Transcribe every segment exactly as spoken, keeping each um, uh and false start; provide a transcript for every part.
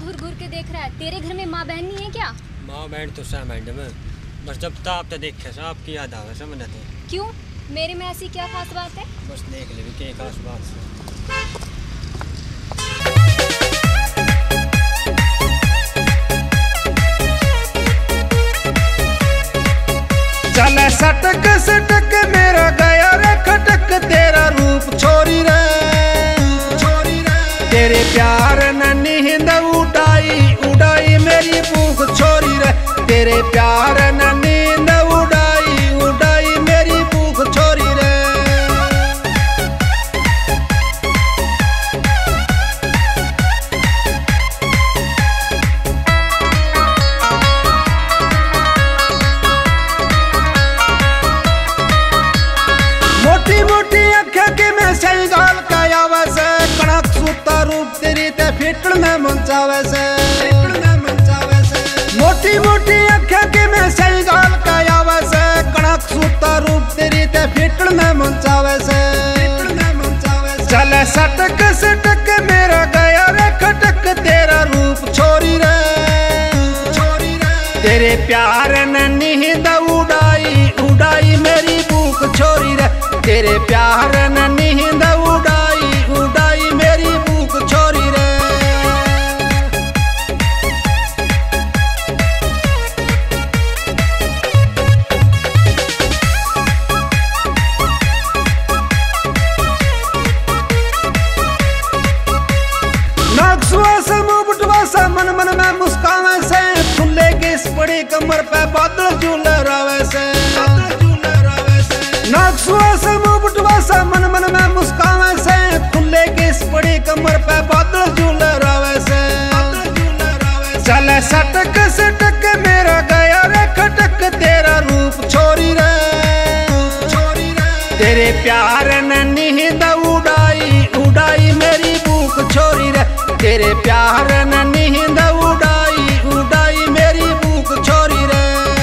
घूर घूर के देख रहा है? तेरे घर में माँ बहन नहीं है क्या? माँ बहन तो सब मैडम, बस जब ताप तो देखे साहब की याद आवे समझ थे। क्यों, मेरे में ऐसी क्या खास बात है? बस देख ले भी क्या खास बात है। चले सटक सटक मेरा गया रे खटक, तेरा रूप छोरी रे छोरी रे, तेरे प्यार ने नींद उड़ाई उड़ाई मेरी भूख छोरी रे, तेरे प्यार ने नींद उड़ाई उड़ाई मेरी भूख छोरी रे। मोटी मोटी अखियां के मैं सही गाल का आवे से, कड़क सूता रूप तेरी ते फिटल में मनचावे से, फिटल में मनचावे से। मोटी मोटी अखियां के मैं सही गाल का आवे से, कड़क सूता रूप तेरी ते फिटल में मनचावे से, फिटल में मनचावे से। चले सटक सटक मेरा गया रे खटक, तेरा रूप छोरी रे छोरी रे, तेरे प्यार ने नींद उड़ाई उड़ाई मेरी भूख छोरी रे, तेरे प्यार ने नींद उड़ाई उड़ाई मेरी भूख छोरी रे। नागसुआ से मुंह बुटवा सा मन मन में मुस्कावे से, फुल्ले की इस बड़ी कमर पे बादल झूल रहे से, नागसुआ से मुंह बुटवा सा मन मन में मुस्कावे से, फुल्ले की इस बड़ी कमर पे बादल झूल रहे से। चले सटक सटक मेरा गया रे खटक, तेरा रूप छोरी रे छोरी रे, तेरे प्यार ने नींद उड़ाई उड़ाई मेरी भूख छोरी रे, तेरे प्यार ने नींद उड़ाई उड़ाई मेरी भूख छोरी रे।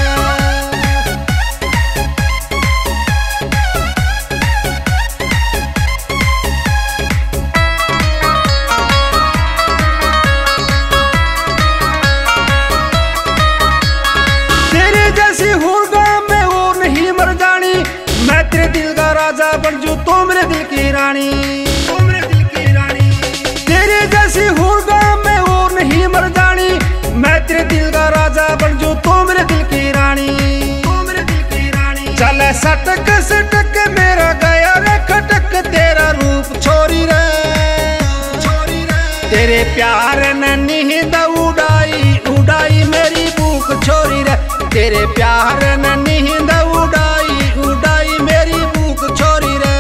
जैसी हूर गाँव में और नहीं मर जानी, मैं तेरे दिल का राजा बन जू तो मेरे दिल की रानी, तो मेरे दिल की रानी। तेरे जैसी हूर गाँव में और नहीं मर जानी, मैं तेरे दिल का राजा बन जू तो मेरे दिल की रानी, तो मेरे दिल की रानी। चले सटक सटक मेरा गया रे खटक, तेरा रूप छोरी रे छोरी रे, तेरे प्यार ने नींद उड़ाई उड़ाई मेरी भूख छोरी रे, तेरे प्यार ने नींद उड़ाई उड़ाई मेरी भूख छोरी रे।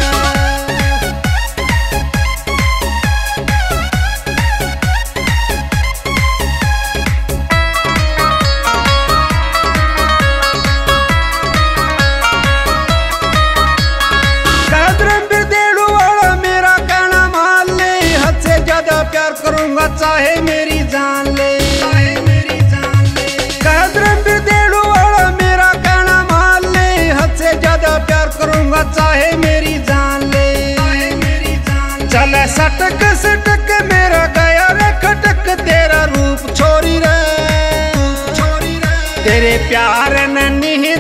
कदरम बिरदेड़ू वाला मेरा कहना मान ले, हद से ज्यादा प्यार करूंगा चाहे मेरी जान ले, चाहे मेरी जान ले। कदरम बिरदेड़ू वाला मेरा कहना मान ले, हद से ज्यादा प्यार करूंगा चाहे मेरी जान ले, चाहे मेरी जान। चले सटक सटक मेरा गया रे खटक, तेरा रूप छोरी रे छोरी रे, तेरे प्यार ने नींद